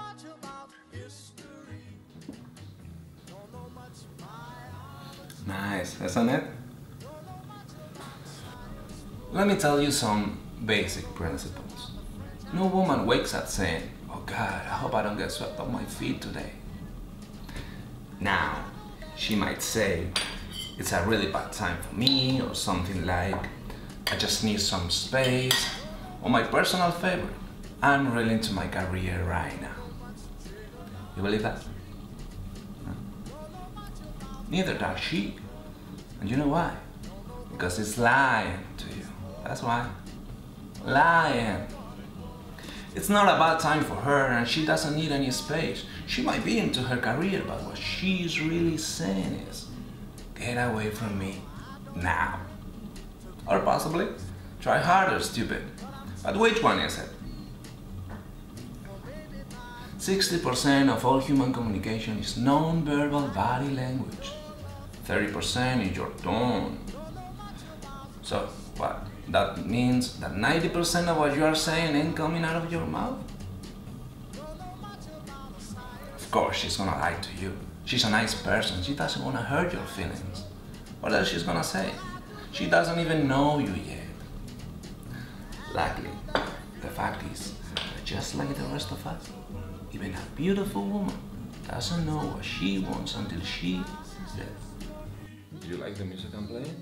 Nice, isn't it? Let me tell you some basic principles. No woman wakes up saying, "Oh God, I hope I don't get swept off my feet today." Now, she might say, "It's a really bad time for me," or something like, "I just need some space," or my personal favorite, "I'm really into my career right now." You believe that? No? Neither does she. And you know why? Because it's lying to you. That's why. Lying. It's not a bad time for her and she doesn't need any space. She might be into her career, but what she's really saying is, "Get away from me now." Or possibly, "Try harder, stupid." But which one is it? 60% of all human communication is non-verbal body language. 30% is your tone. So what? That means that 90% of what you are saying ain't coming out of your mouth? Of course she's gonna lie to you. She's a nice person. She doesn't wanna hurt your feelings. What else she's gonna say? She doesn't even know you yet. Luckily, the fact is that just like the rest of us, even a beautiful woman doesn't know what she wants until she says. Do you like the music I'm playing?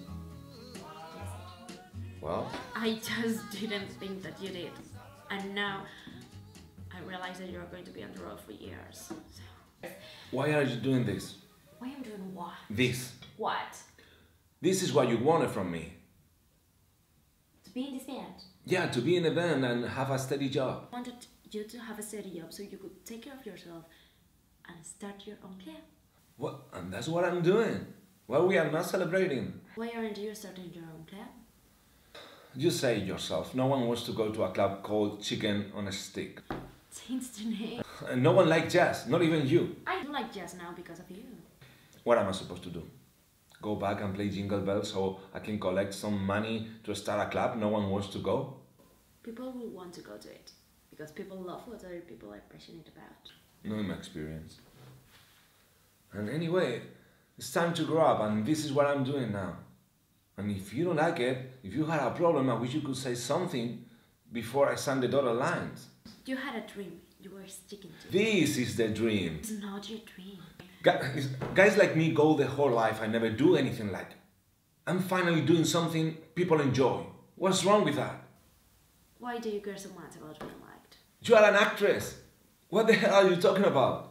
Well, I just didn't think that you did. And now I realize that you're going to be on the road for years. So. Why are you doing this? Why am I doing what? This. What? This is what you wanted from me. To be in this band. Yeah, to be in a band and have a steady job. I wanted you to have a steady job so you could take care of yourself and start your own club. What? And that's what I'm doing. Well, we are not celebrating. Why aren't you starting your own club? You say it yourself. No one wants to go to a club called Chicken on a Stick. Change the name. And no one likes jazz, not even you. I do like jazz now because of you. What am I supposed to do? Go back and play Jingle Bells so I can collect some money to start a club no one wants to go? People will want to go to it because people love what other people are passionate about. Not in my experience. And anyway, it's time to grow up and this is what I'm doing now. And if you don't like it, if you had a problem, I wish you could say something before I sign the dotted lines. You had a dream you were sticking to. This is the dream. It's not your dream. Guys like me go the whole life and never do anything like it. I'm finally doing something people enjoy. What's wrong with that? Why do you care so much about being liked? You are an actress. What the hell are you talking about?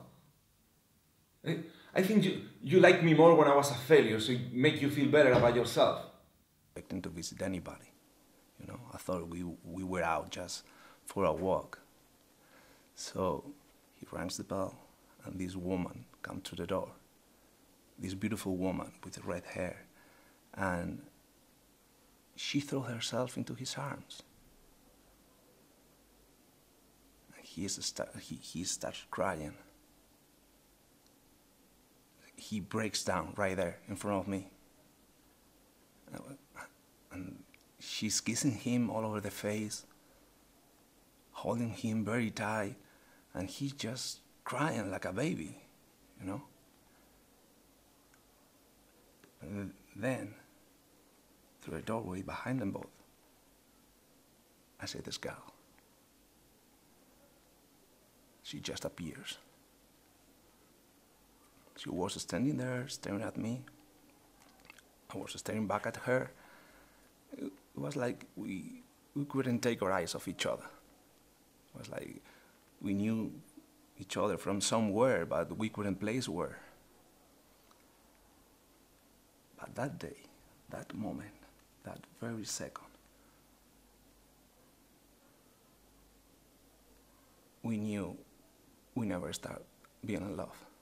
I think you liked me more when I was a failure, so it make you feel better about yourself. Expecting to visit anybody, you know. I thought we were out just for a walk. So he rings the bell, and this woman comes to the door. This beautiful woman with red hair, and she threw herself into his arms. He starts crying. He breaks down right there in front of me. And she's kissing him all over the face, holding him very tight, and he's just crying like a baby, you know? And then, through a doorway behind them both, I see this girl. She just appears. She was standing there, staring at me. I was staring back at her. It was like we couldn't take our eyes off each other. It was like we knew each other from somewhere, but we couldn't place where. But that day, that moment, that very second, we knew we never start being in love.